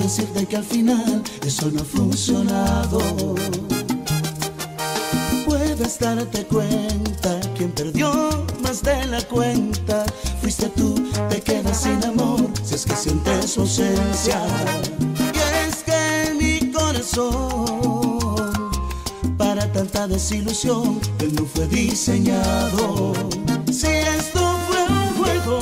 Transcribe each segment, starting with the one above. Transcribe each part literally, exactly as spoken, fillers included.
decirte que al final eso no ha funcionado. Puedes darte cuenta, quien perdió más de la cuenta fuiste tú, te quedas sin amor si es que sientes su ausencia. Y es que mi corazón para tanta desilusión él no fue diseñado. Si esto fue un juego,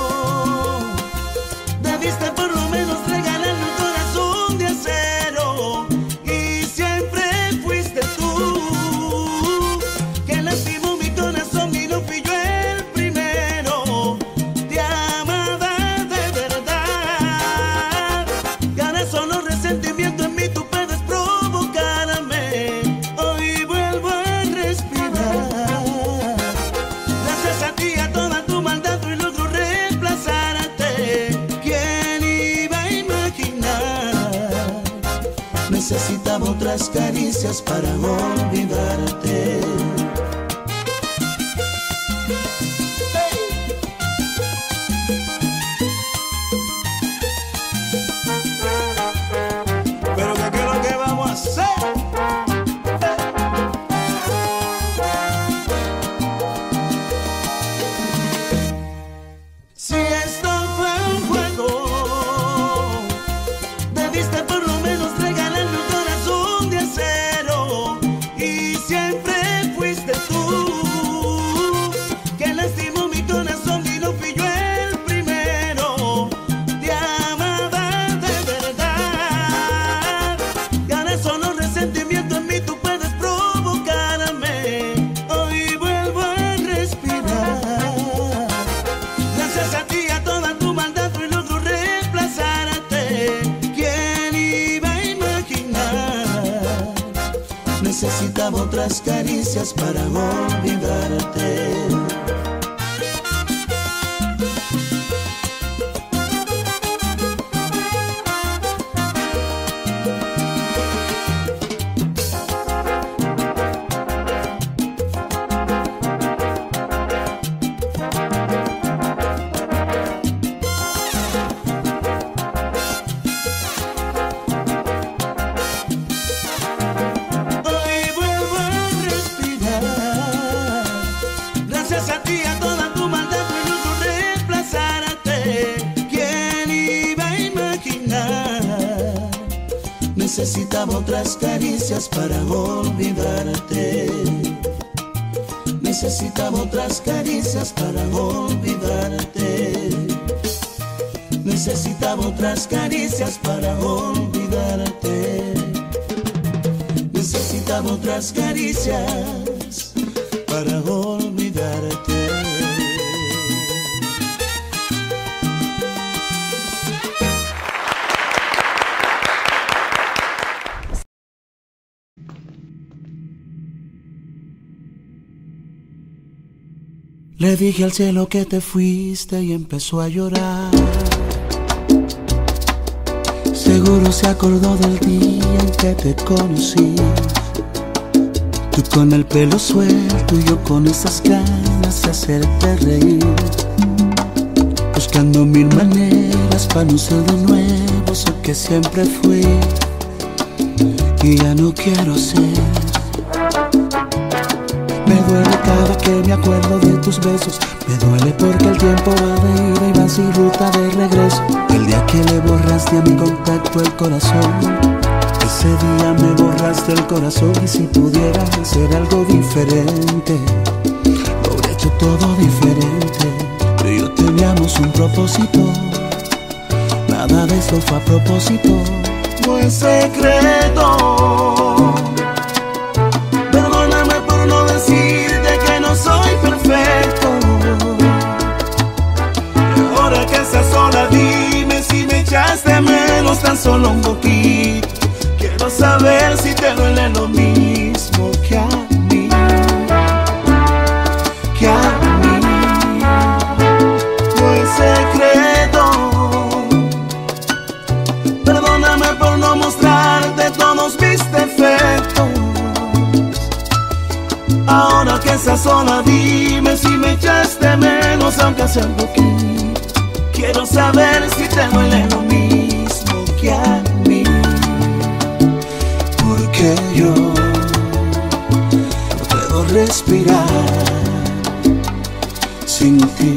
debiste por lo menos regalarme un corazón de acero. Y siempre fuiste tú quien lastimó mi corazón y no fui yo el primero. Te amaba de verdad y ahora solo resentimiento en mí tú puedes provocarme. Hoy vuelvo a respirar gracias a ti, a toda tu maldad y logro reemplazarte. ¿Quién iba a imaginar? Necesitaba otras caricias para olvidarte. Pero ¿qué es lo que vamos a hacer? Si esto fue un juego, debiste por lo menos regalarme un corazón de acero. Y siempre fuiste tú quien lastimó mi corazón y no fui yo el primero. Te amaba de verdad y ahora solo resentimiento en mí tú puedes provocarme. Hoy vuelvo a respirar gracias a ti, a toda tu maldad y logro reemplazarte. ¿Quién iba a imaginar? Necesitaba otras caricias para olvidarte. Hoy vuelvo a respirar gracias a ti, a toda tu maldad y logro reemplazarte. ¿Quién iba a imaginar? Necesitaba otras caricias para olvidarte. Necesitaba otras caricias para olvidarte. Necesitaba otras caricias para olvidarte. Necesitaba otras caricias para olvidarte. Le dije al cielo que te fuiste y empezó a llorar. Seguro se acordó del día en que te conocí. Tú con el pelo suelto y yo con esas ganas de hacerte reír, buscando mil maneras para no ser de nuevo eso que siempre fui y ya no quiero ser. Me duele cada que me acuerdo de tus besos. Me duele porque el tiempo va de ida y va sin ruta de regreso. El día que le borraste a mi contacto el corazón, ese día me borraste el corazón. Y si pudiera hacer algo diferente, lo hubiera hecho todo diferente. Tú y yo teníamos un propósito, nada de eso fue a propósito. No es secreto. Perdóname por no decirte que no soy perfecto. Y ahora que estás sola, dime si me echaste menos tan solo un poquito. Quiero saber si te duele lo mismo que a mí, que a mí. No es secreto. Perdóname por no mostrarte todos mis defectos. Ahora que estás sola, dime si me echaste menos, aunque sea un poquito. Quiero saber si te duele lo mismo que a mí. porque yo no puedo respirar sin ti.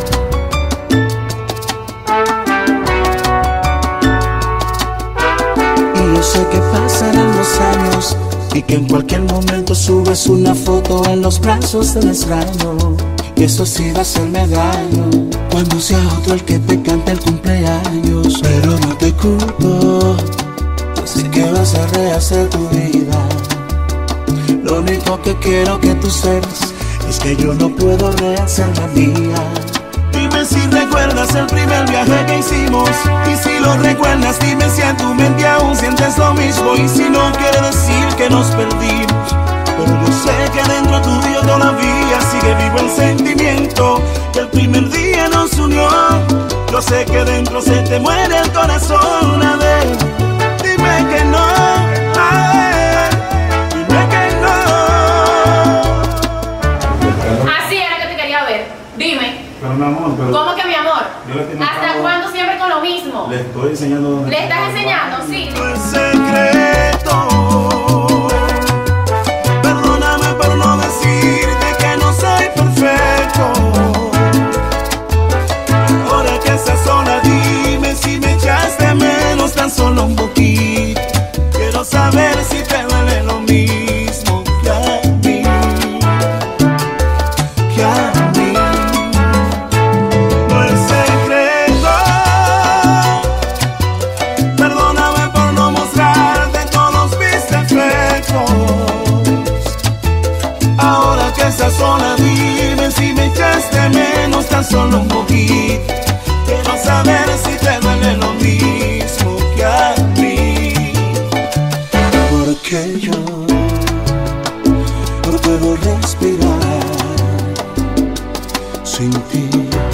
Y yo sé que pasarán los años y que en cualquier momento subes una foto en los brazos del extraño, y eso sí va a hacerme daño cuando sea otro el que te cante el cumpleaños. Pero no te culpo, sé que vas a rehacer tu vida. Lo único que quiero que tú sepas es que yo no puedo rehacer la mía. Dime si recuerdas el primer viaje que hicimos, y si lo recuerdas dime si en tu mente aún sientes lo mismo. Y si no quiere decir que nos perdimos, pero yo sé que dentro tuyo todavía sigue vivo el sentimiento que el primer día nos unió. Yo sé que dentro se te muere el corazón. A ver, dime que no, a ver, dime que no. Así era que te quería ver. Dime. Pero mi amor, pero... ¿Cómo que mi amor? ¿Hasta estado... cuándo siempre con lo mismo? Le estoy enseñando dónde... ¿Le estás enseñando? Sí. No es secreto. Perdóname por no decirte que no soy perfecto. Ahora que estás sola, dime si me echaste menos tan solo un poquito. Quiero saber si te duele lo mismo que a mí, que a mí. No es secreto. Perdóname por no mostrarte todos mis defectos. Ahora que estás sola, dime si me echaste menos tan solo un poquito. Quiero saber si te duele lo mismo que a mí. Porque yo no puedo respirar sin ti.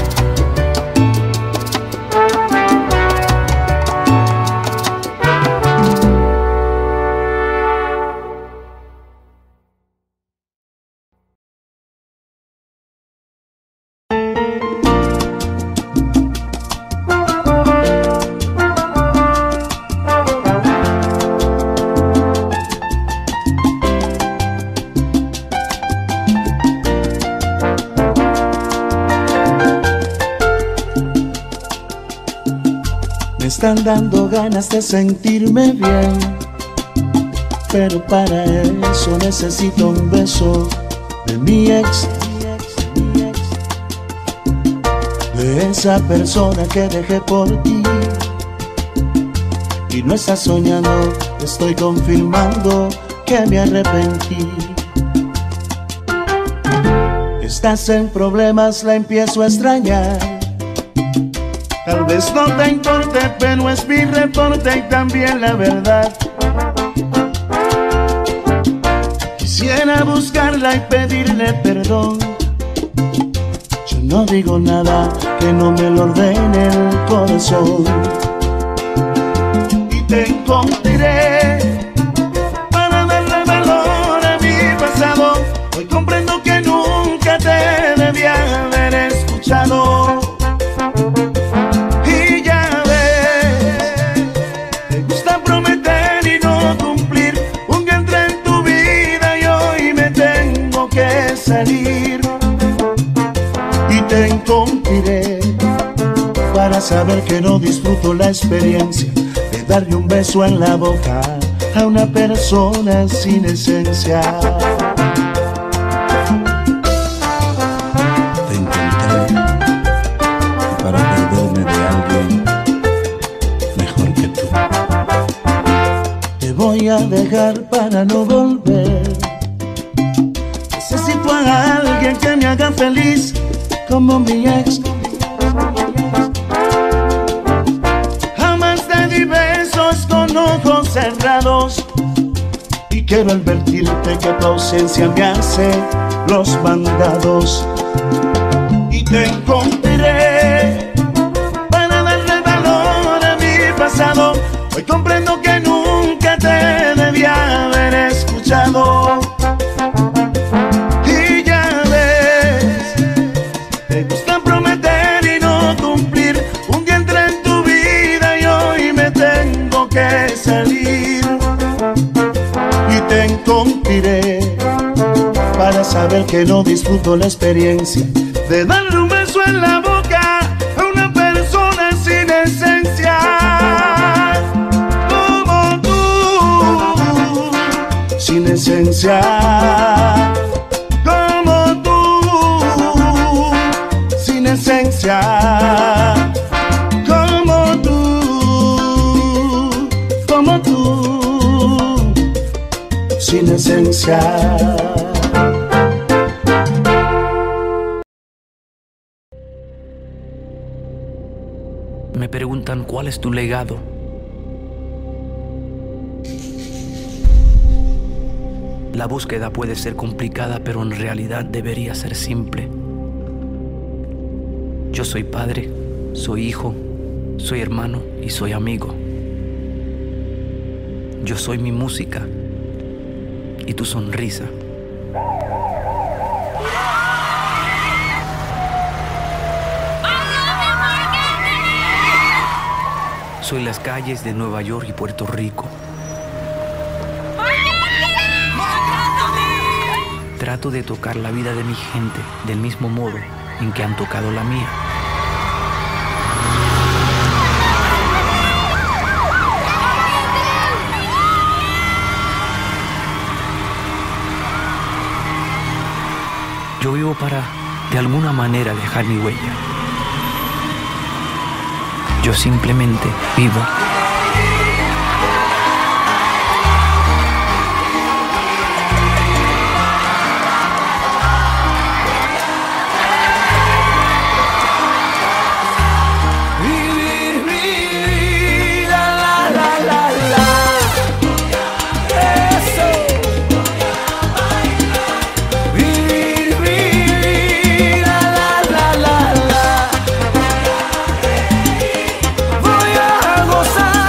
Me están dando ganas de sentirme bien, pero para eso necesito un beso de mi ex, de esa persona que dejé por ti. Y no estás soñando, estoy confirmando que me arrepentí. Estás en problemas, la empiezo a extrañar. Tal vez no te importe, pero es mi reporte y también la verdad. Quisiera buscarla y pedirle perdón. Yo no digo nada que no me lo ordene el corazón. Y te encontraré para darle valor a mi pasado. Hoy comprendo que nunca te debía haber escuchado. Salir y te encontraré para saber que no disfruto la experiencia de darle un beso en la boca a una persona sin esencia. Te encontré para perderme de alguien mejor que tú. Te voy a dejar para no volver. Necesito a alguien que me haga feliz como mi ex. Jamás te di besos con ojos cerrados y quiero advertirte que tu ausencia me hace los mandados. Y te encontraré para darle valor a mi pasado. Hoy comprendo que nunca te debía haber escuchado. Salir contiré para saber que no disfruto la experiencia de darle un beso en la boca a una persona sin esencia como tú, sin esencia como tú, sin esencia como tú, como tú, sin esencia. Me preguntan cuál es tu legado. La búsqueda puede ser complicada, pero en realidad debería ser simple. Yo soy padre, soy hijo, soy hermano y soy amigo. Yo soy mi música y tu sonrisa. Soy las calles de Nueva York y Puerto Rico. Trato de tocar la vida de mi gente del mismo modo en que han tocado la mía. Yo vivo para, de alguna manera, dejar mi huella. Yo simplemente vivo. Vivir, vivir, la, la, la, la, la. Eso. Vivir, vivir, la, la, la, la, la. Voy a gozar.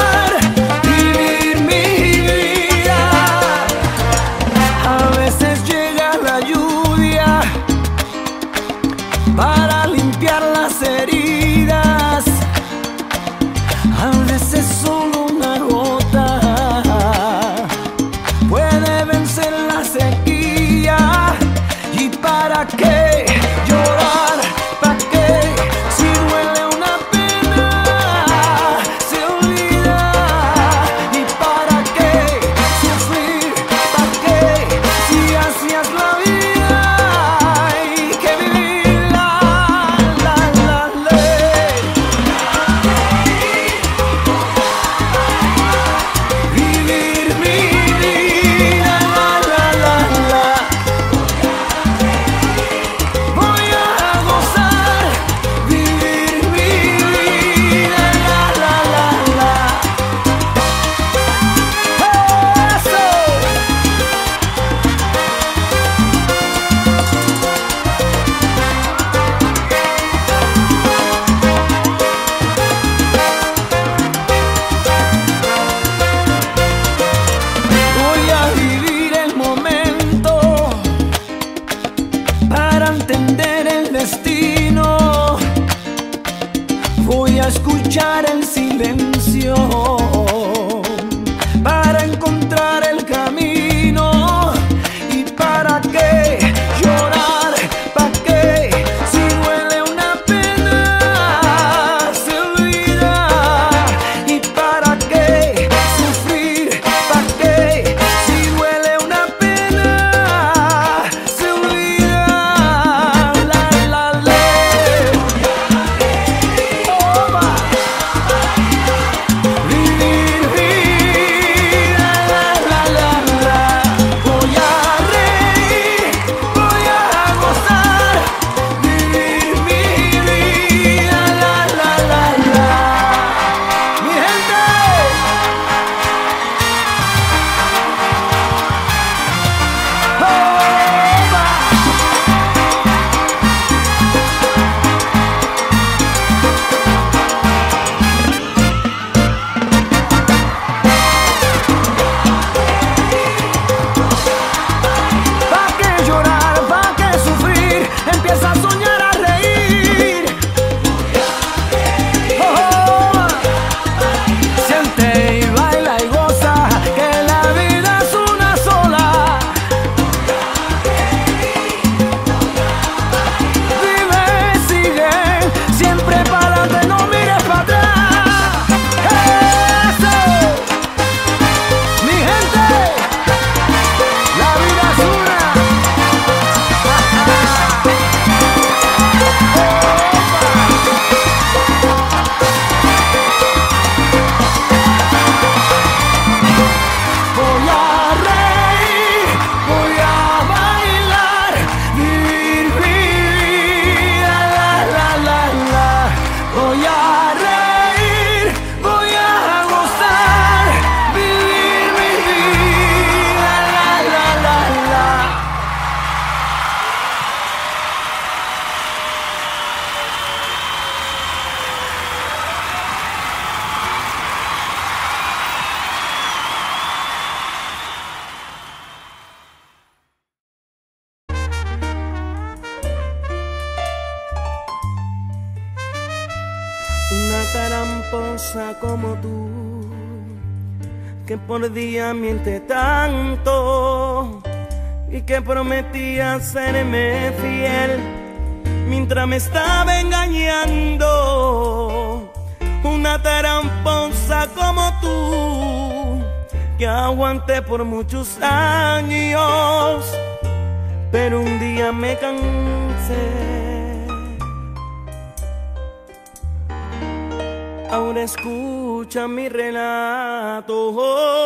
tramposa como tú, que por día miente tanto y que prometía serme fiel mientras me estaba engañando. Una tramposa como tú, que aguanté por muchos años, pero un día me cansé. Ahora escucha mi relato.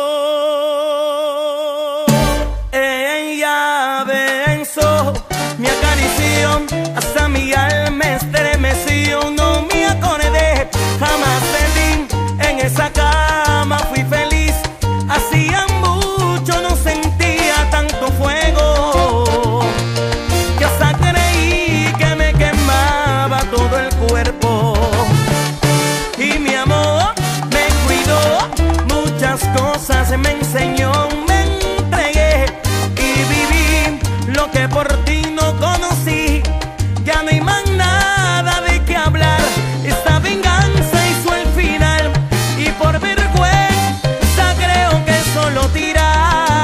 Ella pensó, me acarició, hasta mi alma estremeció. No me acordé jamás de ti, en esa cama fui feliz. Hacía mucho no sentía tanto fuego, que hasta creí que me quemaba todo el cuerpo. Y mi amor me cuidó, muchas cosas me enseñó, me entregué y viví lo que por ti no conocí. Ya no hay más nada de qué hablar, esta venganza hizo el final y por vergüenza creo que solo tiras.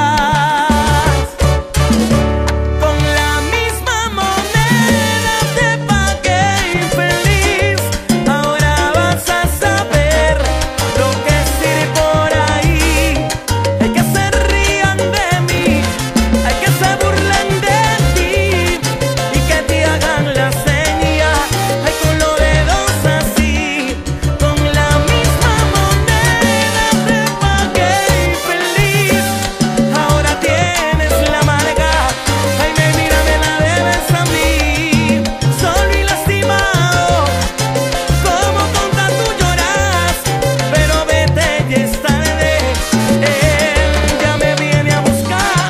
Con la misma moneda te pagué infeliz, ahora vas a saber lo que es ir por ahí. Hay que se rían de mí, hay que se burlen de ti y que te hagan la seña, ay, con los dedos así. Con la misma moneda te pagué infeliz, ahora tienes la amarga, ay, me mira, me la debes a mí. Solo y lastimado, como tonta tú lloras, pero vete, ya es tarde, él ya me viene a buscar.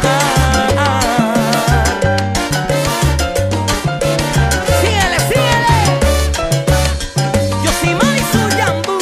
Síguele, síguele, yo soy Marisol Yambú.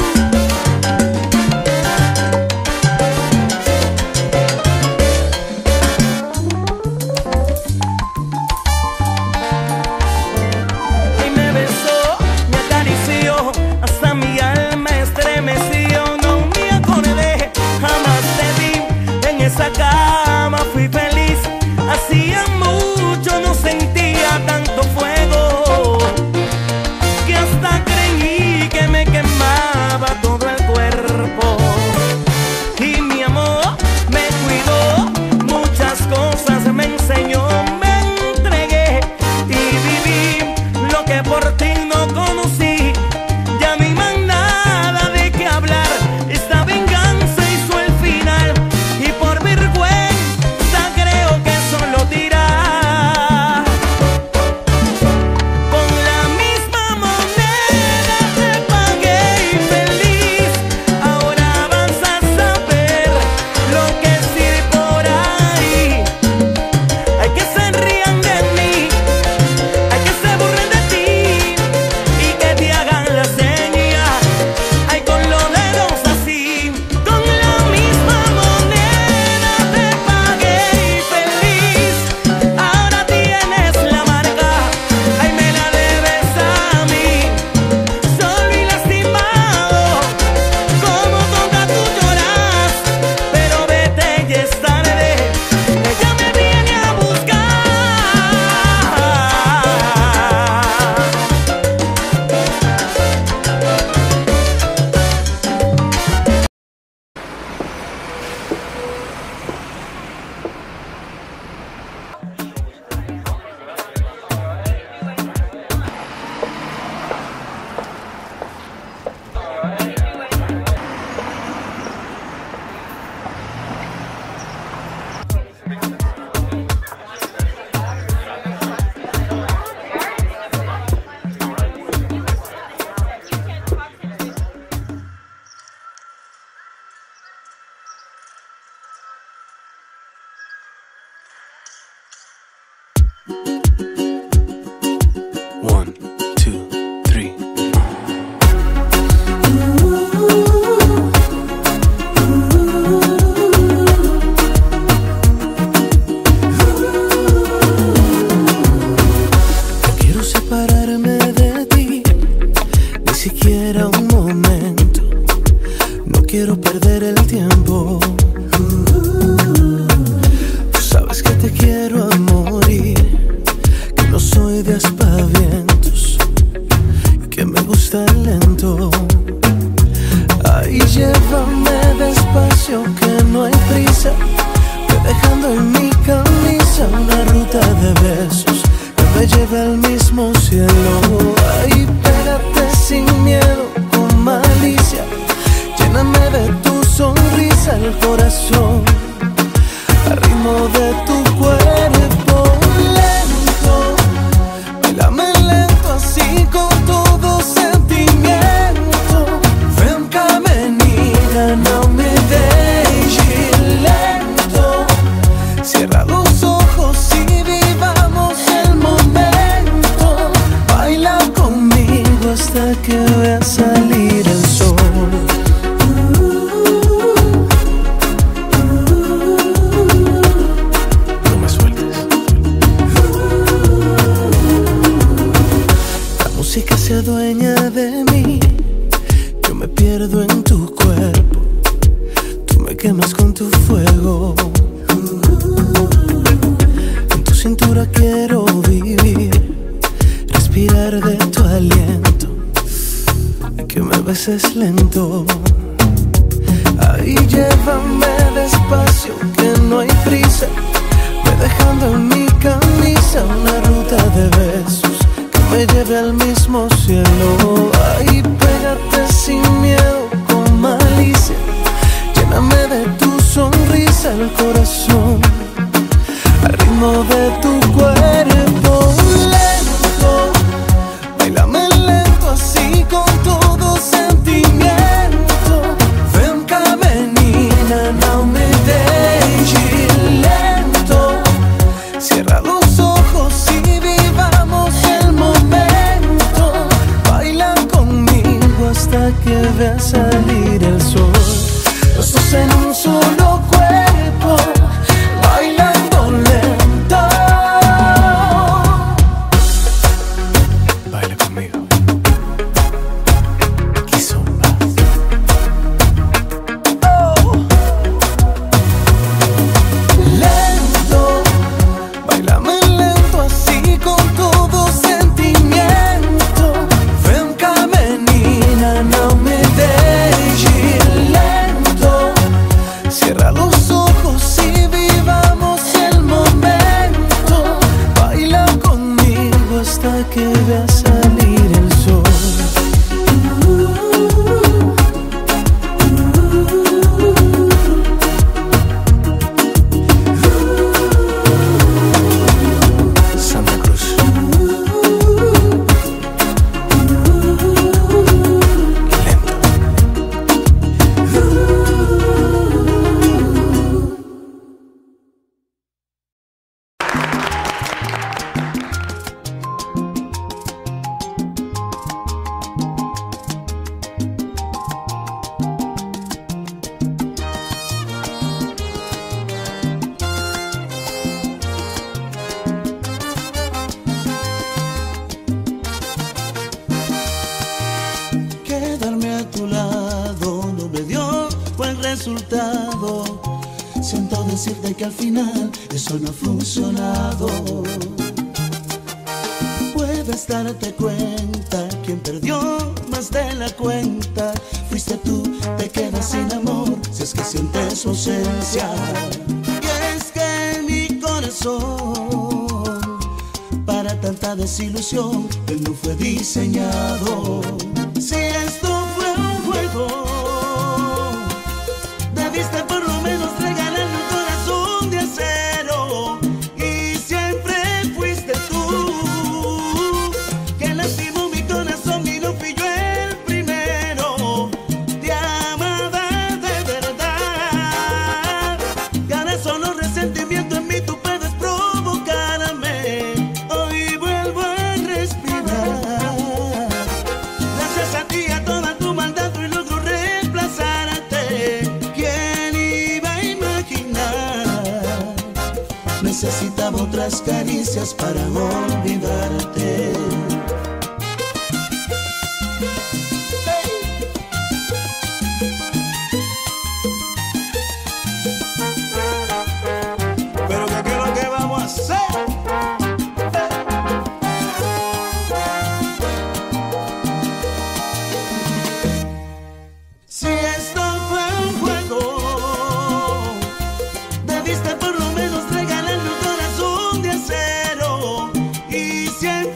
Y me besó, me acarició, hasta mi alma estremeció. No me acordé jamás de ti, en esa cama fui feliz. Hacía mucho no sentía tanto fuego, que hasta creí que me quemaba todo el cuerpo. Y mi amor me cuidó, muchas cosas me enseñó, me entregué y viví lo que por ti no conocí. Ya no hay más nada de qué hablar, esta venganza hizo el final y por vergüenza creo que solo tirar. Con la misma moneda te pagué infeliz, ahora vas a saber lo que es ir por ahí. Hay que se rían de mí, hay que se burlen de ti y que te hagan la seña, ay, con los dedos así. Con la misma moneda te pagué infeliz, ahora tienes la marca, ay, me la debes a mí. Solo y lastimado, como tonta tú lloras, pero vete, ya es tarde, ella me viene a buscar. One, two, three. Quiero separarme de ti, ni siquiera un momento. al ritmo de tu cuerpo lento. Bailame lento así con todo sentimiento. Ven cá menina, não me deixe lento. Cierra los ojos y vivamos el momento. Baila conmigo hasta que vea salir el sol. No me sueltes. La música se adueña de mí. Yo me pierdo en tu cuerpo. Tú me quemas con tu fuego. En tu cintura quiero vivir, respirar de tu aliento y que me beses lento. Ahí llévame despacio, que no hay prisa. Ve dejando en mi camisa una ruta de besos que me lleve al mismo cielo. Ahí pégate sin miedo, con malicia. Lléname de tu sonrisa el corazón, al ritmo de tu cuerpo lento. Bailame lento así con todo sentimiento. Ven cá menina, não me deixe lento. Cierra los ojos y vivamos el momento. Baila conmigo hasta que vea salir el sol. Los dos en un solo cuerpo, bailando lento. Baila conmigo. Kizomba. Lento, bailame lento así con todo sentimiento. Ven cá menina, não me deixe lento. Cierra los ojos y vivamos el momento. Baila conmigo hasta que vea salir el sol. Santa Cruz. Lento. Quedarme a tu lado no me dio buen resultado. Siento decirte que al final eso no ha funcionado. Puedes darte cuenta, quien perdió más de la cuenta fuiste tú. Te quedas sin amor si es que sientes su ausencia. Y es que mi corazón para tanta desilusión él no fue diseñado. Si esto fue un juego, debiste por lo menos regalarme un corazón de acero. Y siempre fuiste tú que lastimó mi corazón y no fui yo el primero. Te amaba de verdad y ahora solo resentimiento en mí tú puedes provocarme. Hoy vuelvo a respirar gracias a ti, a toda tu maldad y logro reemplazarte. ¿Quién iba a imaginar? Necesitaba otras caricias para olvidarte. Pero ¿qué es lo que vamos a hacer? Si esto fue un juego, debiste por lo menos regalarme un corazón de acero. Y siempre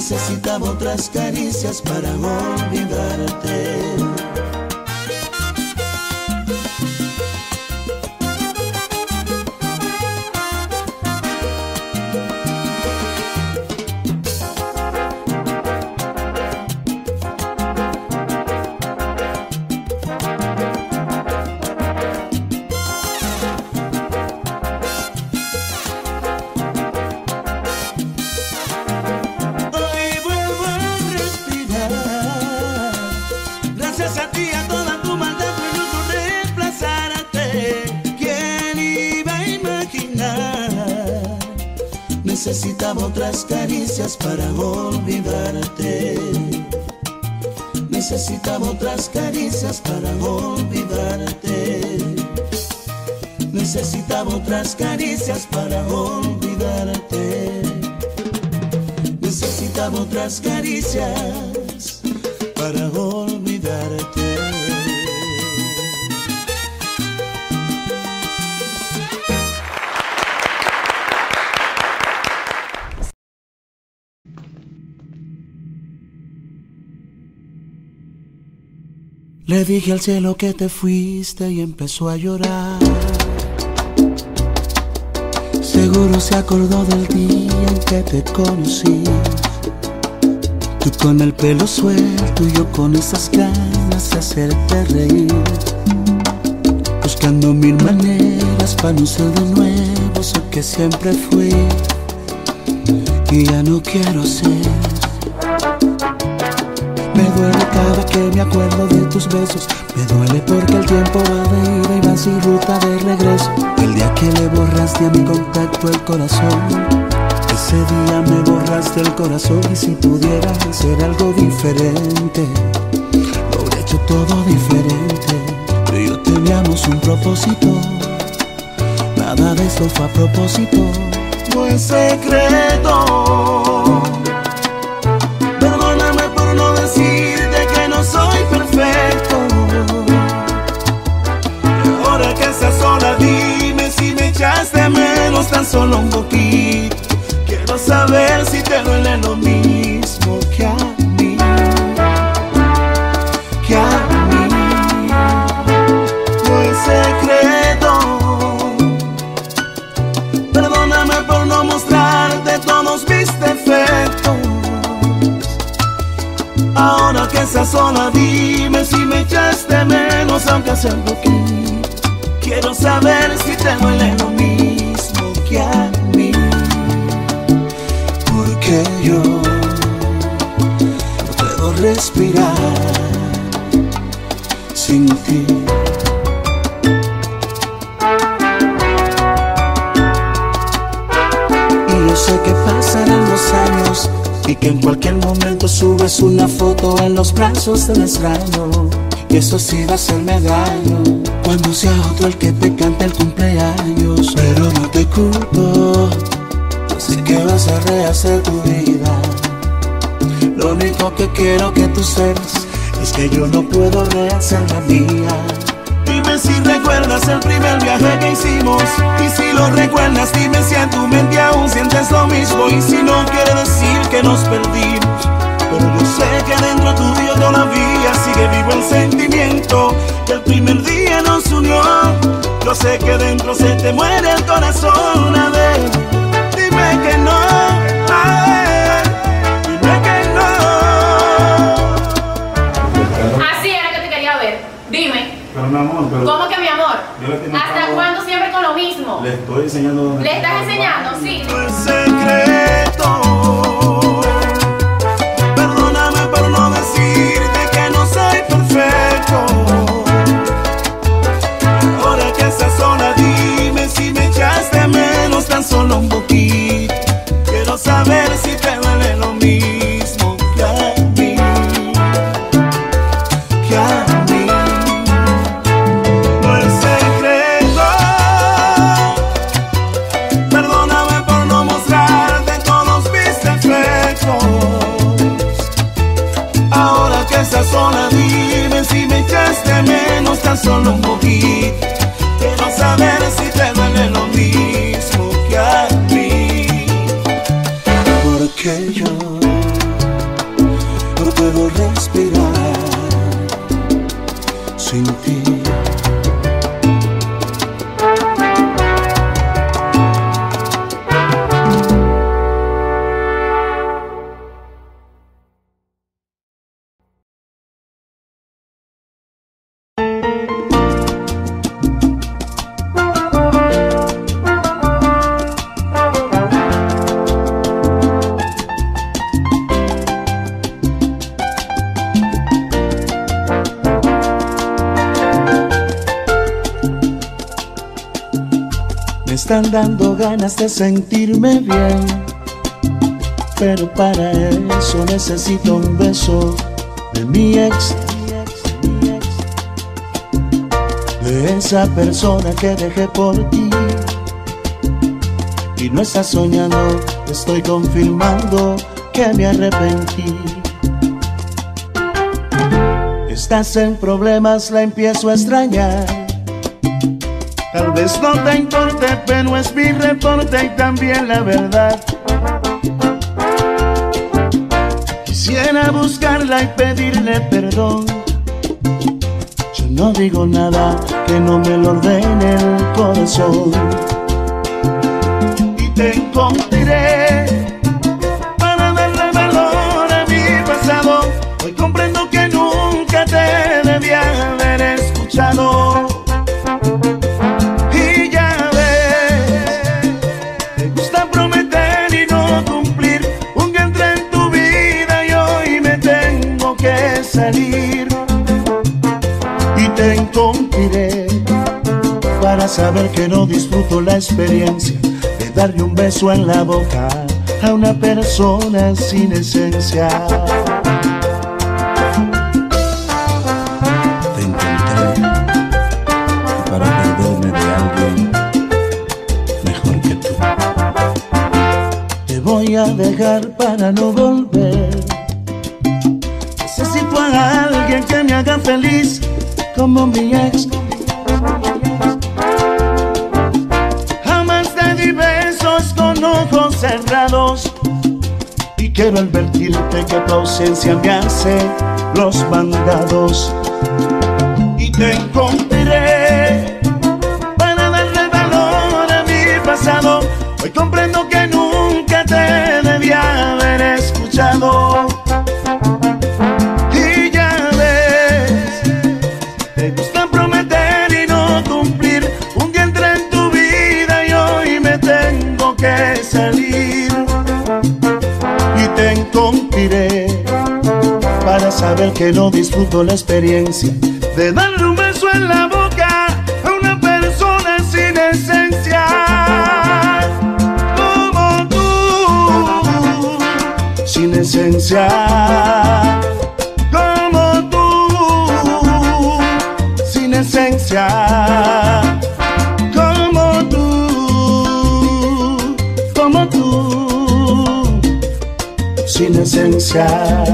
Necesitaba otras caricias para olvidarte. Necesitaba otras caricias para olvidarte. Necesitaba otras caricias para olvidarte. Necesitaba otras caricias para olvidarte. Necesitaba otras caricias para olvidarte. Le dije al cielo que te fuiste y empezó a llorar. Seguro se acordó del día en que te conocí. Tú con el pelo suelto y yo con esas ganas de hacerte reír, buscando mil maneras para no ser de nuevo eso que siempre fui y ya no quiero ser. Me duele cada que me acuerdo de tus besos. Me duele porque el tiempo va de ida y va sin ruta de regreso. El día que le borraste a mi contacto el corazón, ese día me borraste el corazón. Y si pudiera hacer algo diferente, lo hubiera hecho todo diferente. Tú y yo teníamos un propósito, nada de eso fue a propósito. No es secreto. Perdóname por no decirte que no soy perfecto. Y ahora que estás sola, dime si me echaste menos tan solo un poquito. Quiero saber si te duele lo mismo que a mí, que a mí. No es secreto. Perdóname por no mostrarte todos mis defectos. Ahora que estás sola, dime si me echaste menos, aunque sea un poquito. Quiero saber si te duele lo mismo que a mí. Porque yo no puedo respirar sin ti. Y yo sé que pasarán los años y que en cualquier momento subes una foto en los brazos del extraño, y eso sí va a hacerme daño cuando sea otro el que te cante el cumpleaños. Pero no te culpo, yo sé que vas a rehacer tu vida. Lo único que quiero que tú sepas es que yo no puedo rehacer la mía. Dime si recuerdas el primer viaje que hicimos, y si lo recuerdas dime si en tu mente aún sientes lo mismo. Y si no quiere decir que nos perdimos, pero yo sé que dentro tuyo todavía sigue vivo el sentimiento que el primer día nos unió. Yo sé que dentro se te muere el corazón. A ver, dime que no, a ver, dime que no. Así era que te quería ver. Dime. Pero mi amor, pero... ¿Cómo que mi amor? Yo le estoy ¿Hasta mostrando- cuándo siempre con lo mismo? Le estoy enseñando dónde... ¿Le estás enseñando? Sí. No es secreto. Perdóname por no decirte que no soy perfecto. Ahora que estás sola, dime si me echaste menos tan solo un poquito. Quiero saber si te duele lo mismo que a mí, que a mí. No es secreto. Perdóname por no mostrarte todos mis defectos. Ahora que estás sola, dime si me echaste menos tan solo un poquito. Quiero saber si te duele lo mismo que a mí. Porque yo están dando ganas de sentirme bien, pero para eso necesito un beso de mi ex, de esa persona que dejé por ti. Y no estás soñando, estoy confirmando que me arrepentí. Estás en problemas, la empiezo a extrañar. Tal vez no te importe, pero es mi reporte y también la verdad. Quisiera buscarla y pedirle perdón. Yo no digo nada que no me lo ordene el corazón. Y te encontraré para darle valor a mi pasado. Hoy comprendo que nunca te debía haber escuchado. Y ya ves, te gusta prometer y no cumplir. Un día entré en tu vida y hoy me tengo que salir. Y te encontraré para saber que no disfruto la experiencia de darle un beso en la boca a una persona sin esencia. Te encontré para perderme de alguien mejor que tú. Te voy a dejar para no volver. Necesito a alguien que me haga feliz como mi ex. Jamás te di besos con ojos cerrados y quiero advertirte que tu ausencia me hace los mandados. Y te encontraré para darle valor a mi pasado. Hoy comprendo que nunca te debía haber escuchado. Y ya ves, te gusta prometer y no cumplir. Un día entré en tu vida y hoy me tengo que salir. Y te encontraré para saber que no disfruto la experiencia de darle un beso en la boca a una persona sin esencia como tú, sin esencia como tú, sin esencia como tú, como tú, sin esencia.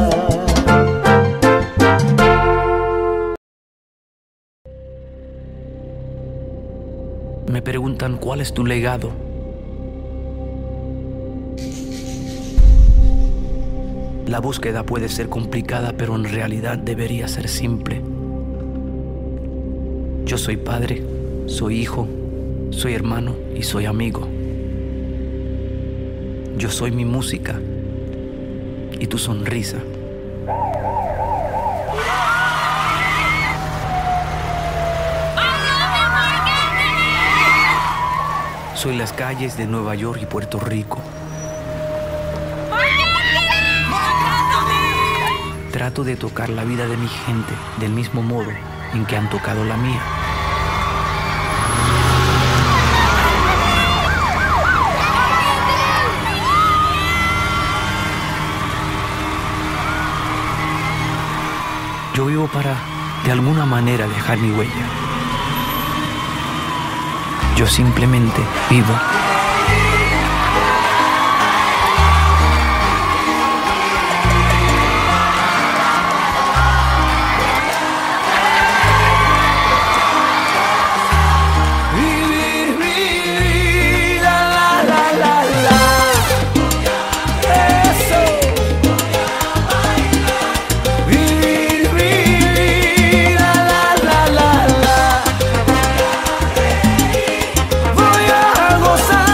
Me preguntan cuál es tu legado. La búsqueda puede ser complicada, pero en realidad debería ser simple. Yo soy padre, soy hijo, soy hermano y soy amigo. Yo soy mi música y tu sonrisa. Soy las calles de Nueva York y Puerto Rico. Trato de tocar la vida de mi gente del mismo modo en que han tocado la mía. Yo vivo para, de alguna manera, dejar mi huella. Yo simplemente vivo. Vivir mi vida, la la la la. Eso. Vivir mi vida, la la la la. Voy a gozar.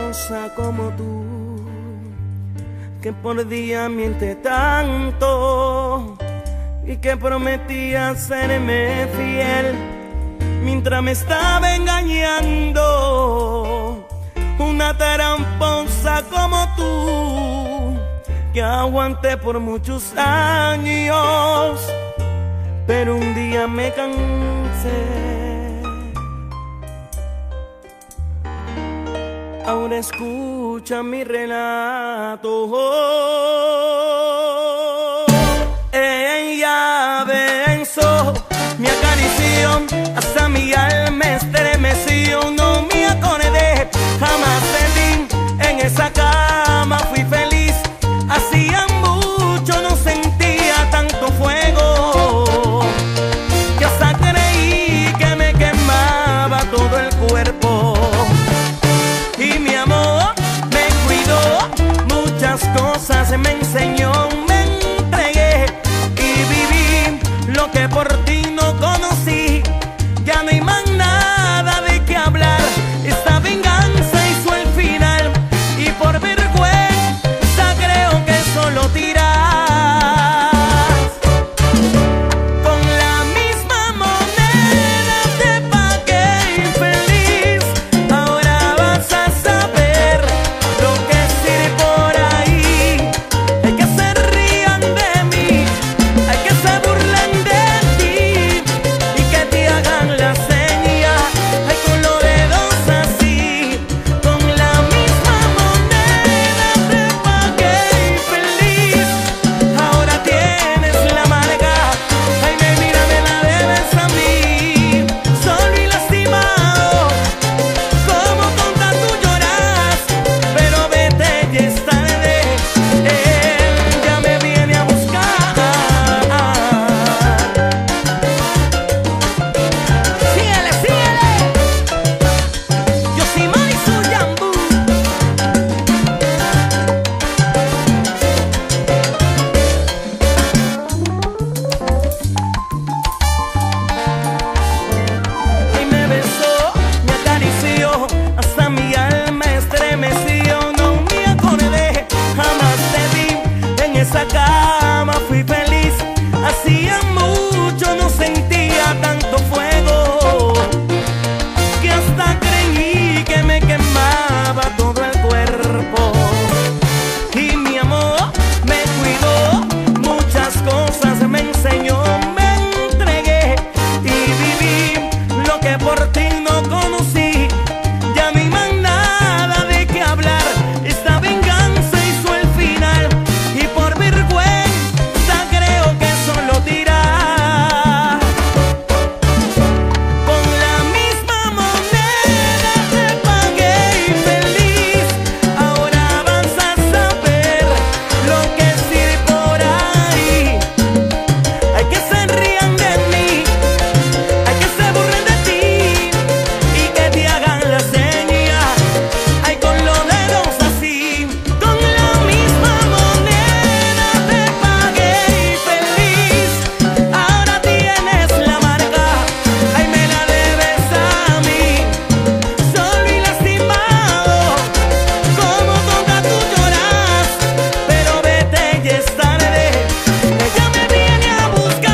tramposa como tú, que por día miente tanto y que prometía serme fiel mientras me estaba engañando. Una tramposa como tú, que aguanté por muchos años, pero un día me cansé. Ahora escucha mi relato. Ella pensó, me acarició, hasta mi alma estremeció. No me acordé jamás de ti, en esa cama fui feliz. Hacía mucho no sentía tanto fuego, que hasta creí que me quemaba todo el cuerpo. Y mi amor me cuidó, muchas cosas me enseñó, me entregué y viví lo que por ti no conocí. Ya no hay más nada de qué hablar, esta venganza hizo el final y por vergüenza creo que solo tiras. Con la misma moneda te pagué infeliz, ahora vas a saber lo que es ir por ahí. Hay que se rían de mí, hay que se burlen de ti y que te hagan la seña, ay, con los dedos así. Con la misma moneda te pagué infeliz, ahora tienes la amarga, ay, me mira, me la debes a mí. Solo y lastimado, como tonta tú lloras, pero vete, ya es tarde, él ya me viene a buscar. Síguele, síguele. Yo soy Marisol Yambú. Y me besó, me acarició, hasta mi alma estremeció. No me acordé jamás de ti, en esa cama fui feliz. Hacía mucho no sentía tanto fuego, que hasta creí que me quemaba todo el cuerpo. Y mi amor me cuidó, muchas cosas me enseñó, me entregué y viví lo que por ti no conocí. Ya no hay más nada de qué hablar, esta venganza hizo el final y por vergüenza creo que solo tirar. Con la misma moneda te pagué infeliz, ahora vas a saber lo que es ir por ahí. Hay que se rían de mí, hay que se burlen de ti y que te hagan la seña, ay, con los dedos así. Con la misma moneda te pagué infeliz, ahora tienes la marca, ay, me la debes a mí. Solo y lastimado, como tonta tú lloras, pero vete, ya es tarde, ella me viene a buscar.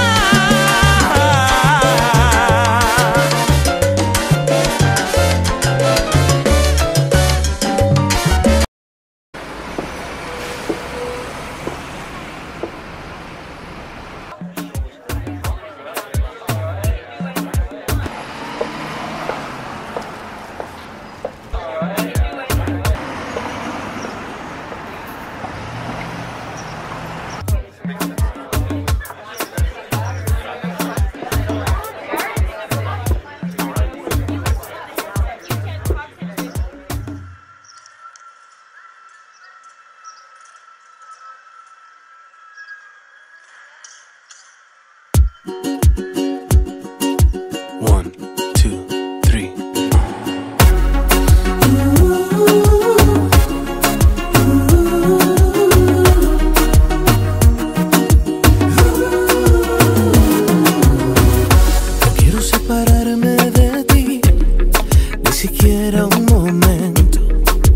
One, two, three. No quiero separarme de ti, ni siquiera un momento.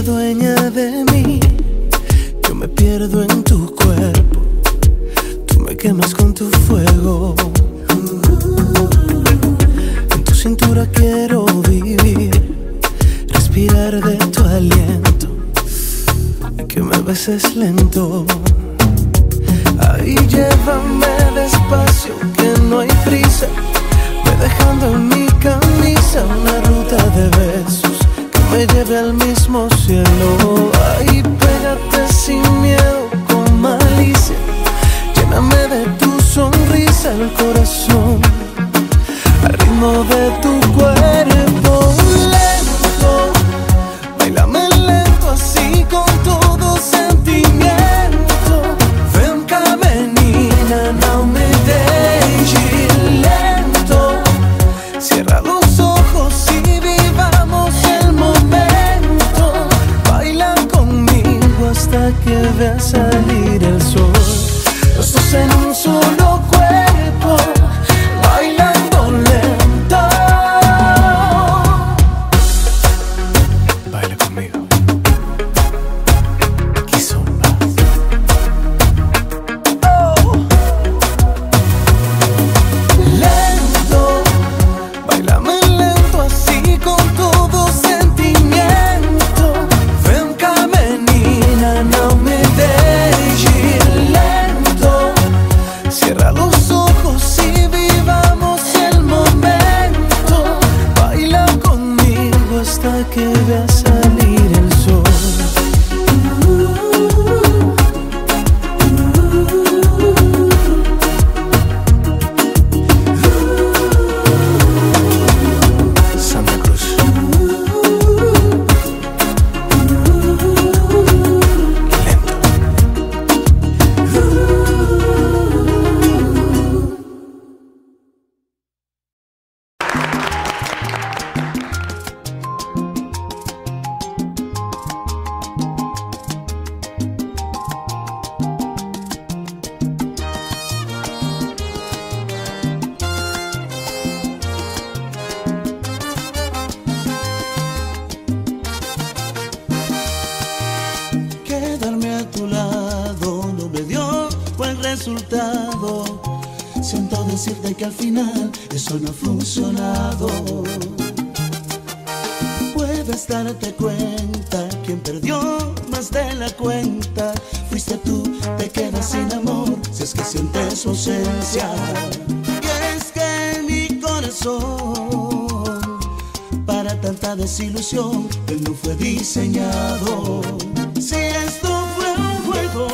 dueña de mí, yo me pierdo en tu cuerpo, tú me quemas con tu fuego. En tu cintura quiero vivir, respirar de tu aliento y que me beses lento. Ahí llévame despacio, que no hay prisa, ve dejando en mi camisa una ruta de besos que me lleve al mismo cielo. Ahí pégate sin miedo, con malicia, lléname de tu sonrisa el corazón, al ritmo de tu cuerpo. Lento, bailame lento así con todo sentimiento. Ven cá menina, não me deixe lento. Cierra los ojos y vivamos el momento. Baila conmigo hasta que vea salir el sol. Los dos en un solo cuerpo, bailando lento. Baila conmigo. Kizomba. Oh. Lento, bailame lento así con todo sentimiento. Ven cá menina, não me deixe lento. Cierra los ojos y vivamos el momento. Baila conmigo hasta que vea salir el sol. Santa Cruz. Lento. Quedarme a tu lado no me dio buen resultado. Siento decirte que al final eso no ha funcionado. Puedes darte cuenta, quien perdió más de la cuenta fuiste tú, te quedas sin amor si es que sientes su ausencia. Y es que mi corazón para tanta desilusión él no fue diseñado. Si esto fue un juego,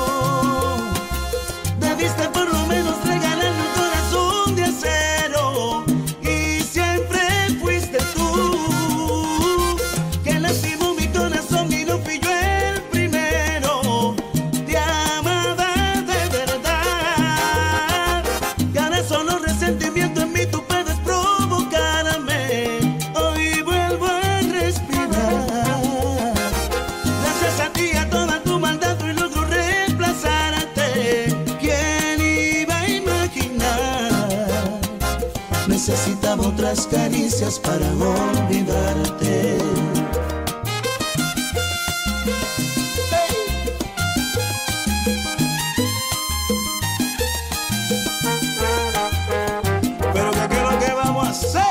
debiste por lo menos regalarme un corazón de acero. Y siempre fuiste tú que lastimó mi corazón y no fui yo el primero. Te amaba de verdad y ahora solo resentimiento en mí tú puedes provocarme. Hoy vuelvo a respirar. Gracias a ti, a toda tu maldad, hoy logro reemplazarte. ¿Quién iba a imaginar? Necesitaba otras caricias para olvidarte. Pero ¿qué es lo que vamos a hacer?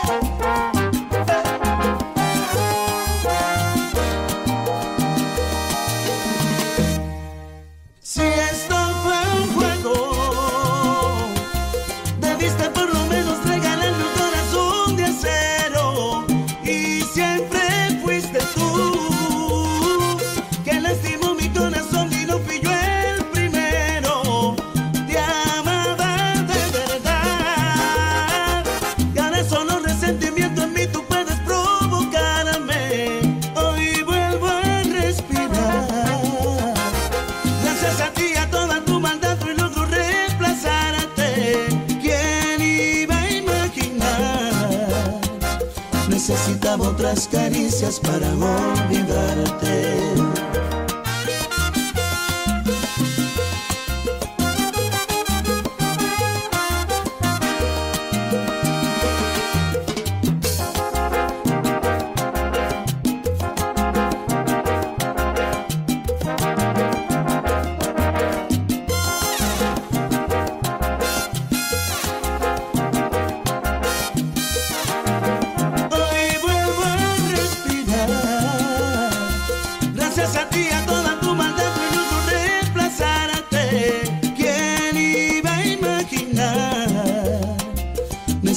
Si esto fue un juego, debiste por lo menos regalarme un corazón de acero. Y siempre fuiste tú que lastimó mi corazón y no fui yo el primero. Te amaba de verdad y ahora solo resentimiento en mí tú puedes provocarme. Hoy vuelvo a respirar. Gracias a ti, a toda tu maldad, hoy logro reemplazarte. ¿Quién iba a imaginar? Necesitaba otras caricias para olvidarte.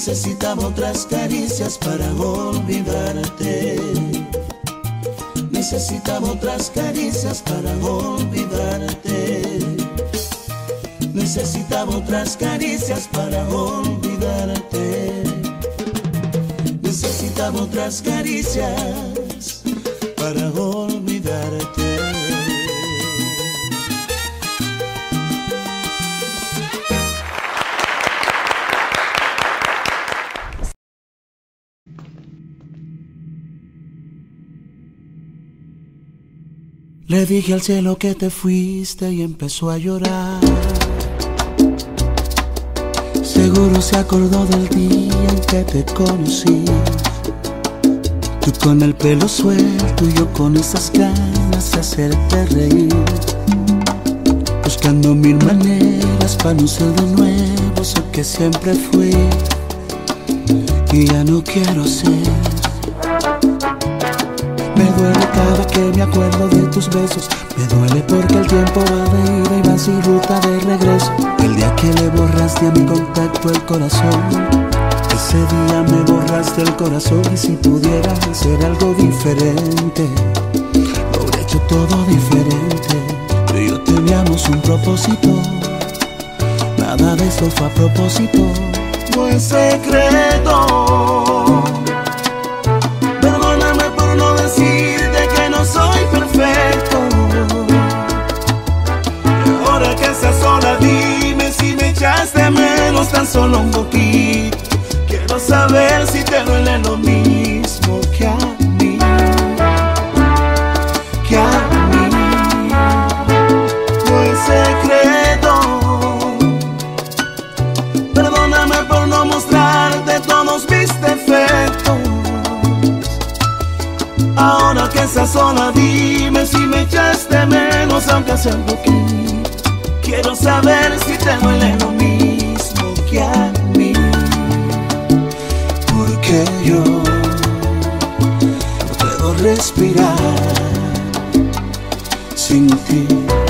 Necesitaba otras caricias para olvidarte. Necesitaba otras caricias para olvidarte. Necesitaba otras caricias para olvidarte. Necesitaba otras caricias para olvidarte. Le dije al cielo que te fuiste y empezó a llorar. Seguro se acordó del día en que te conocí. Tú con el pelo suelto y yo con esas ganas de hacerte reír, buscando mil maneras para no ser de nuevo eso que siempre fui y ya no quiero ser. Me duele cada que me acuerdo de tus besos. Me duele porque el tiempo va de ida y va sin ruta de regreso. El día que le borraste a mi contacto el corazón, ese día me borraste el corazón. Y si pudiera hacer algo diferente, lo hubiera hecho todo diferente. Tú y yo teníamos un propósito, nada de eso fue a propósito. No es secreto. Perdóname por no decirte que no soy perfecto. Y ahora que estás sola, dime si me echaste menos tan solo un poquito. Quiero saber si te duele lo mismo que a mí, que a mí. No es secreto. Perdóname por no mostrarte todos mis defectos. Ahora que estás sola, dime si me echaste menos, aunque sea un poquito. Quiero saber si te duele lo mismo que a mí. Porque yo no puedo respirar sin ti.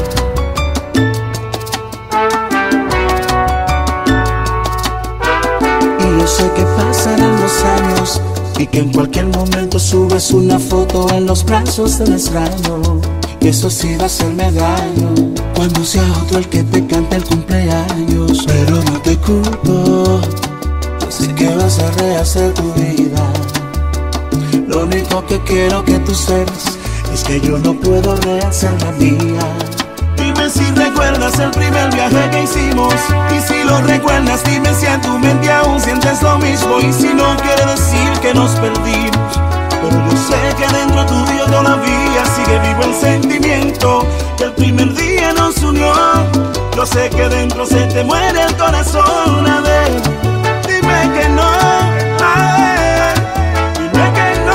Y yo sé que pasarán los años y que en cualquier momento subes una foto en los brazos del extraño, y eso sí va a hacerme daño cuando sea otro el que te cante el cumpleaños. Pero no te culpo, yo sé que vas a rehacer tu vida. Lo único que quiero que tú sepas es que yo no puedo rehacer la mía. Dime si recuerdas el primer viaje que hicimos, y si lo recuerdas dime si en tu mente aún sientes lo mismo. Y si no quiere decir que nos perdimos, pero yo sé que dentro tuyo todavía sigue vivo el sentimiento que el primer día nos unió. Yo sé que dentro se te muere el corazón. A ver, dime que no, a ver, dime que no.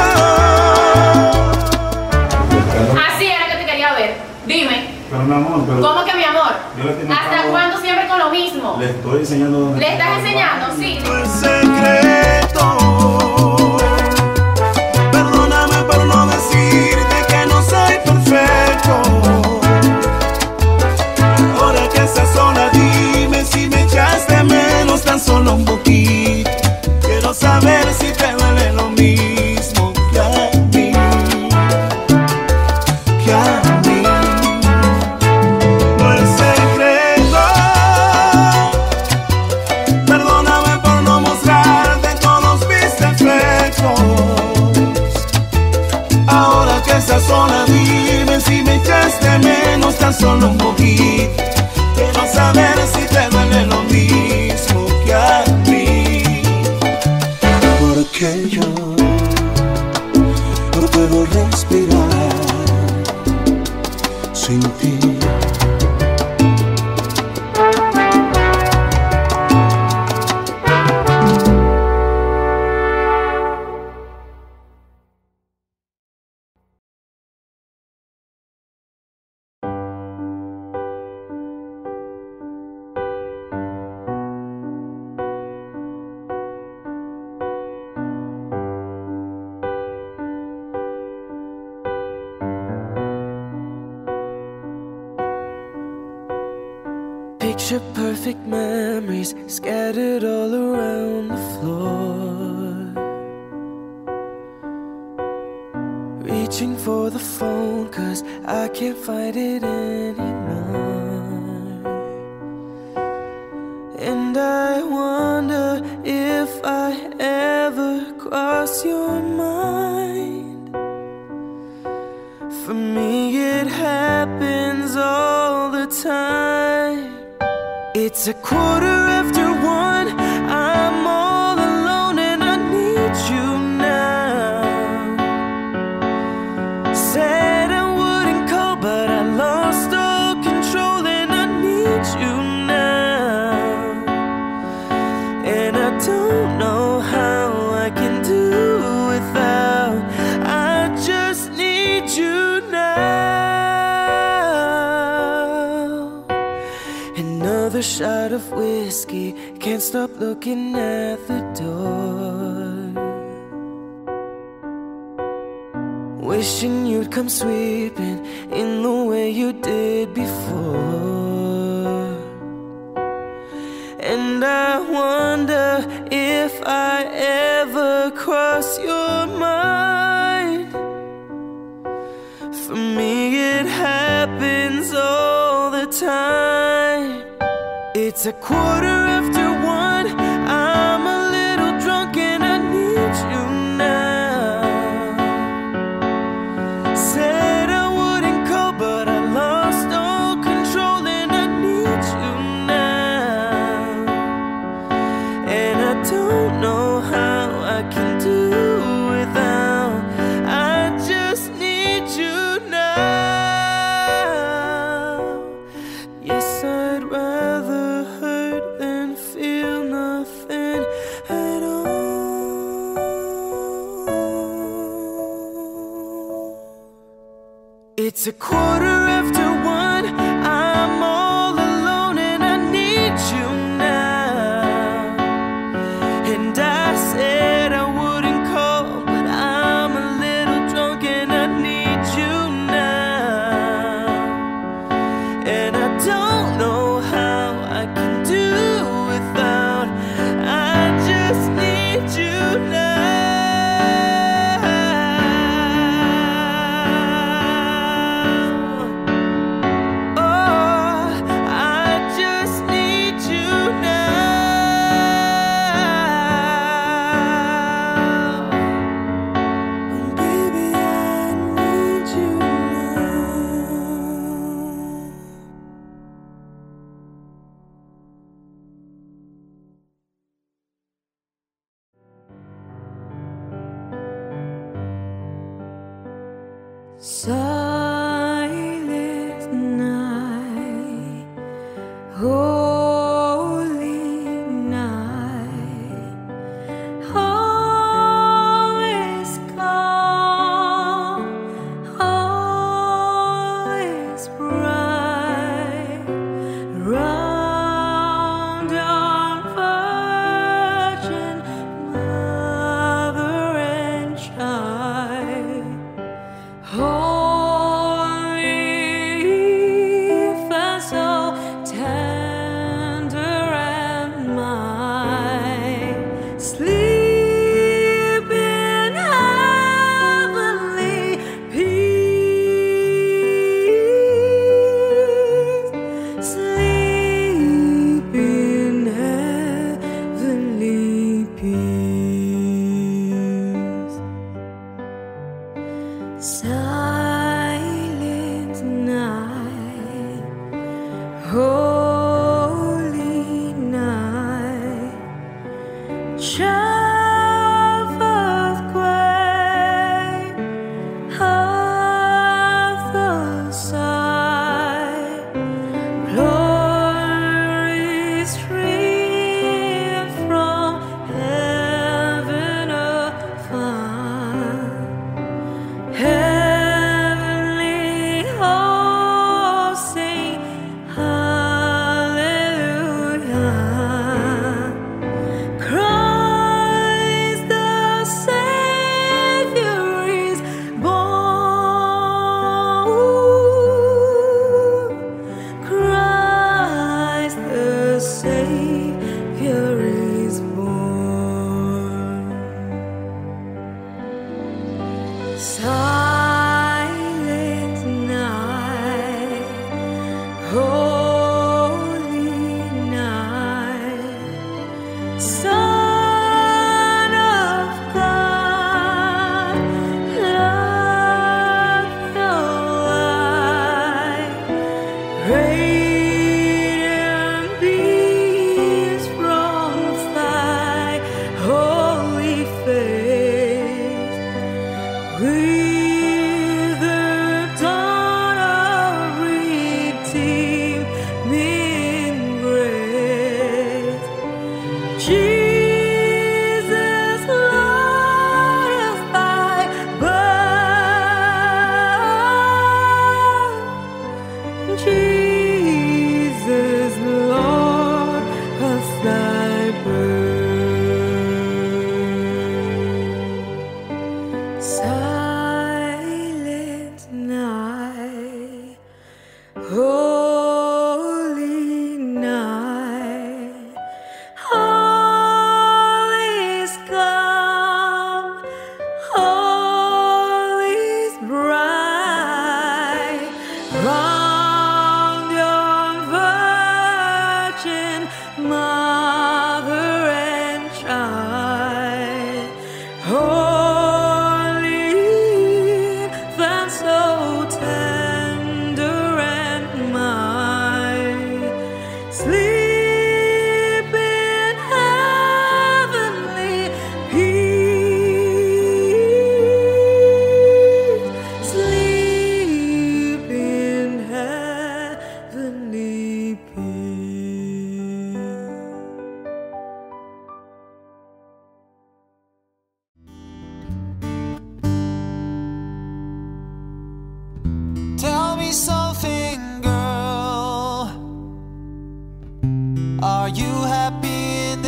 Así era que te quería ver. Dime. Pero mi amor, pero ¿Cómo que mi amor? yo le estoy ¿Hasta mostrando- cuándo siempre con lo mismo? Le estoy enseñando dónde ¿Le está estás el enseñando? baño. Sí. No es secreto. Perdóname por no decirte que no soy perfecto. Ahora que estás sola, dime si me echaste menos tan solo un poquito. Quiero saber si te duele lo mismo que a mí, que a mí. No es secreto. Perdóname por no mostrarte todos mis defectos. Ahora que estás sola, dime si me echaste menos tan solo un poquito. Quiero saber si te duele lo mismo que a mí. Porque yo no puedo respirar sin ti. Picture perfect memories scattered all around the floor. the phone, 'cause I can't fight it anymore. And I wonder if I ever cross your mind. For me it happens all the time. It's a quarter after one, I'm all alone and I need you now. Said I wouldn't call, but I lost all control and I need you now. And I don't know how I can do without. I just need you now. Another shot of whiskey, can't stop looking at the door. Wishing you'd come sweeping in the way you did before. And I wonder if I ever cross your mind. For me it happens all the time. It's a quarter after one, I'm a little drunk and I need you now. Said I wouldn't call, but I lost all control and I need you now. And I don't know how I can do without. I just need you now. Yes, I'd rather hurt than feel nothing at all. It's a quarter after one, I'm all alone and I need you now. And I said I wouldn't call, but I'm a little drunk and I need you now. And I don't know how I can do without. I just need you now. Oh, I just need you now. Baby, I need you now. Silent night, holy night, all is calm, all is bright, round on Virgin Mother and Child. Holy infant, so tender and mild, sleep in heavenly peace, sleep in heavenly peace. Silent night, holy night, child of gray, of the side, glory stream from heaven afar. Heavenly hosts sing hallelujah. Christ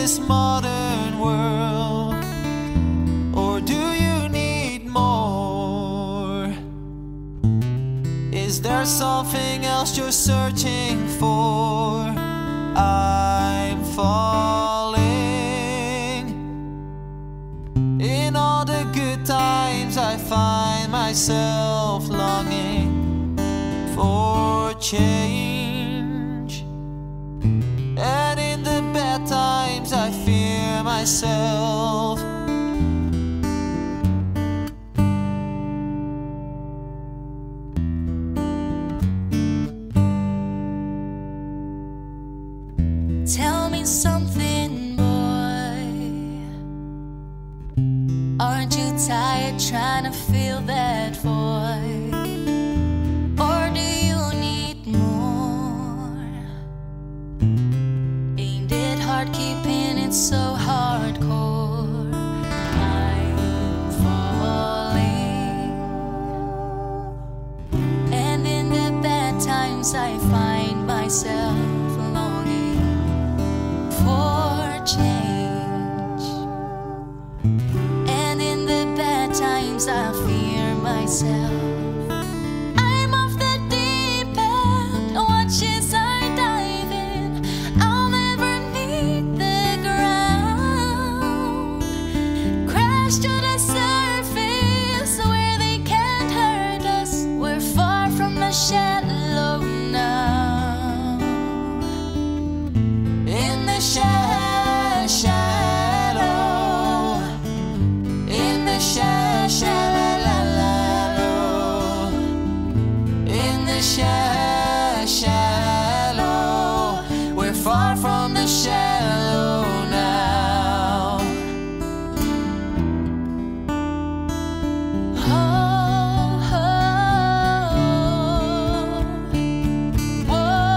this modern world, or do you need more? Is there something else you're searching for? I'm falling. In all the good times I find myself longing for change, and in the bad times I fear myself. Tell me something, boy. Aren't you tired trying to fill that void? Or do you need more? Ain't it hard keeping it so hardcore? I'm falling, and in the bad times I find myself longing for change, and in the bad times I fear myself. I'm off the deep end, watch as I dive in. I'll never meet the ground, crash to the surface where they can't hurt us. We're far from the shallow now. In the sha- shallow, in the sha- shallow, in the sha- shallow, we're far from the shallow now. Oh, oh, oh,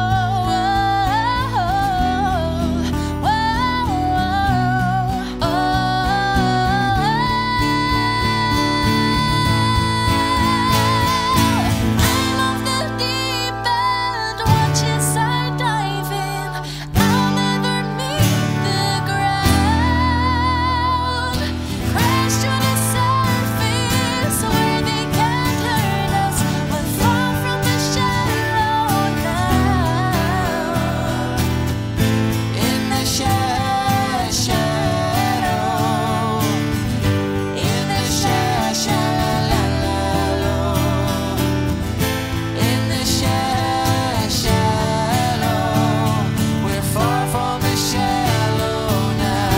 oh, oh, oh, I'm off the deep end, watch as I dive in. I'll never meet the ground, crash to the surface where they can't hurt us. We're far from the shallow now. In the sha- shallow, in the sha- shallow, in the sha- shallow, we're far from the shallow now.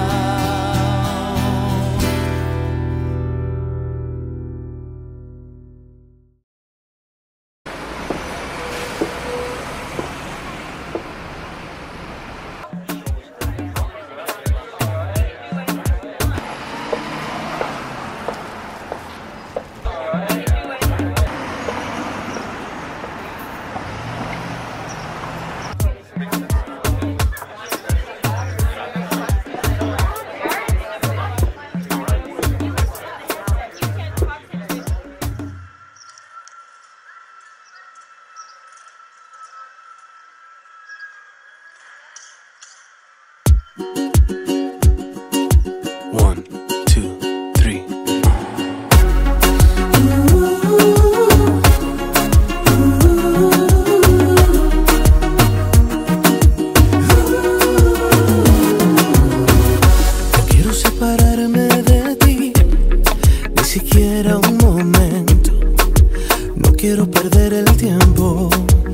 One, two, three. No quiero separarme de ti, ni siquiera un momento. No quiero perder el tiempo.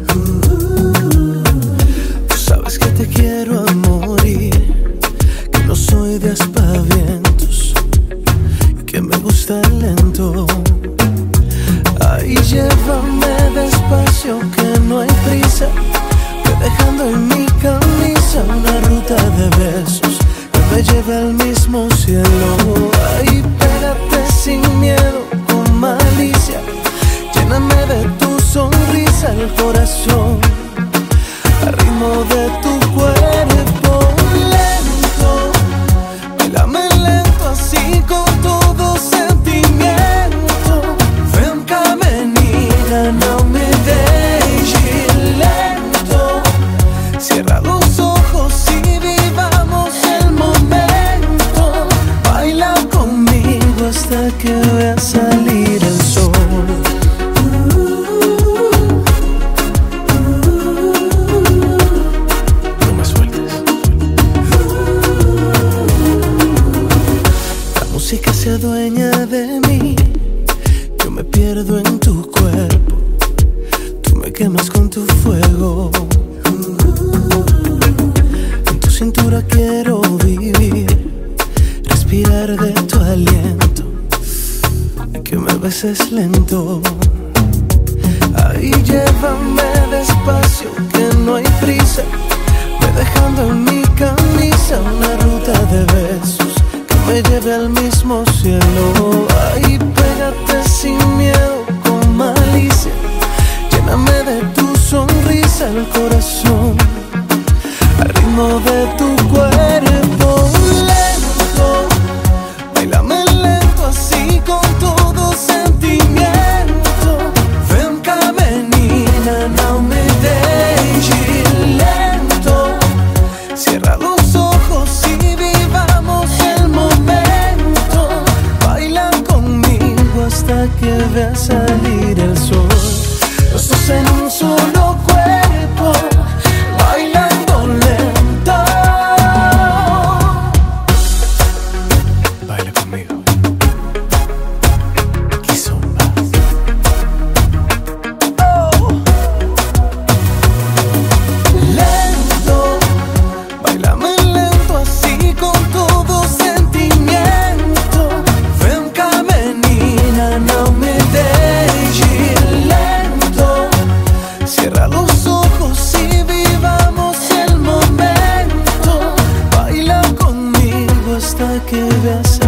Tú sabes que te quiero a morir, que no soy de aspavientos y que me gusta el lento. Ay, llévame despacio, que no hay prisa. Voy dejando en mi camisa una ruta de besos que me lleve al mismo cielo. Ay, pégate sin miedo, con malicia. Lléname de tu sonrisa el corazón, al ritmo de tu cuerpo lento. Bailame lento, así con todo sentimiento. Ven, menina, no me dejes lento. Cierra los ojos y vivamos el se adueña de mí. Yo me pierdo en tu cuerpo, tú me quemas con tu fuego. En tu cintura quiero vivir, respirar de tu aliento y que me beses lento. Ahí llévame despacio, que no hay prisa, ve dejando en mi camisa una ruta de besos que me lleve al mismo cielo. Ahí pégate sin miedo, con malicia, lléname de tu sonrisa el corazón, al ritmo de tu cuerpo. Lento, bailame lento así con todo sentimiento. Vem cá menina, não me deixe lento. Cierra los ojos y vivamos el momento. Baila conmigo hasta que vea salir el sol. Los dos en un solo cuerpo, bailando lento. Baila conmigo. Kizomba. Oh. Lento, bailame lento así con todo sentimiento. Ven cá menina, não me deixe lento. Cierra los ojos y vivamos el momento. Baila conmigo hasta que veas